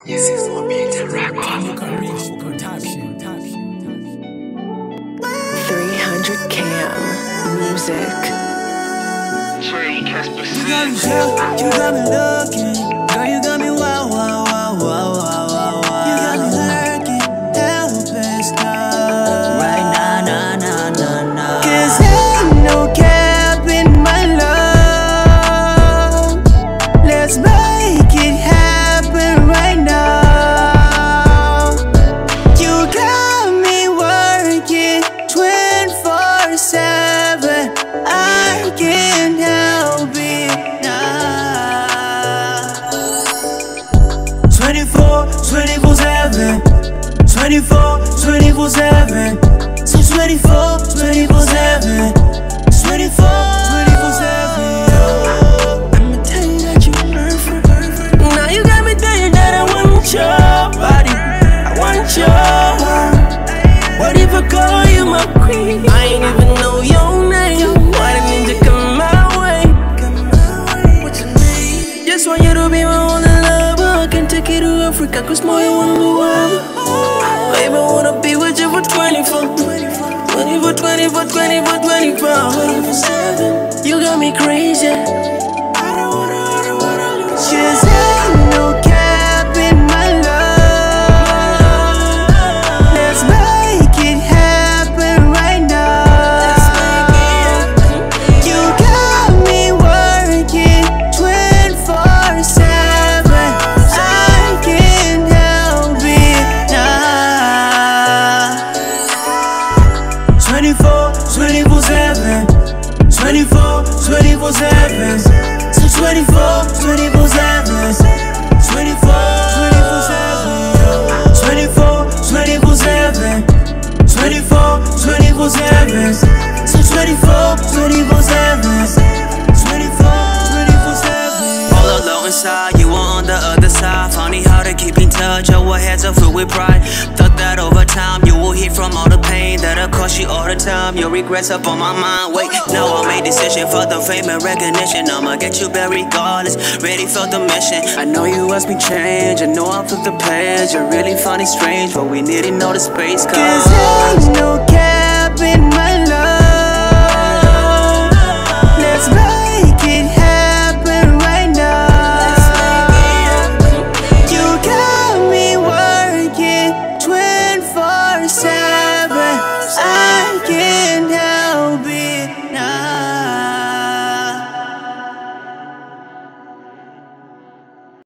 Yes, it's for me to rap on. 300 Cam Music. You got me shook, you got me looking. Girl, you got me wow, wow, wow, wow, wow, wow, wow. You got me lurking, helpless now. Right now, nah, nah, nah, nah. 'Cause ain't no cap in my love. Let's make it happen right now. You got me working 24/7. I can't help it now. 24/7. 24/7. So 24/7. 24/7. I'ma tell you that you're perfect. Now you got me thinking that I want your body. I want your. What if I call you my queen? I ain't even know your name. Why didn't you come my way? What you need? Just want you to be my only lover. I can take you to Africa, 'cause more you want the world. Baby, I wanna be with you for 24. 24/7. You got me crazy. I don't wanna lose you. 'Cause ain't no cap in my love. Let's make it happen right now. You got me working 24/7. I can't help it now. 24/7. 24/7. So 24/7. 24/7. 24/7. 24/7. So 24/7. 24/7. All alone inside, you were on the other side. Funny how to keep in touch, our heads are filled with pride. Thought that over time you will heal from all the pain that I cost you all the time. Your regrets up on my mind. Wait, now I made decision for the fame and recognition. I'ma get you back regardless. Ready for the mission. I know you asked me change. I know I flipped the page. You're really funny, strange, but we needn't know the space. 'Cause ain't no cap